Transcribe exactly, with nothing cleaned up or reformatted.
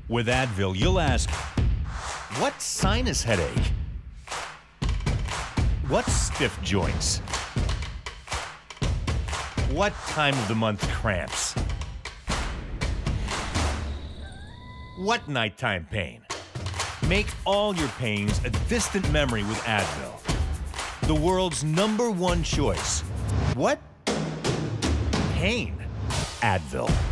With Advil, you'll ask, what sinus headache? What stiff joints? What time of the month cramps? What nighttime pain? Make all your pains a distant memory with Advil. The world's number one choice. What? Pain. Advil.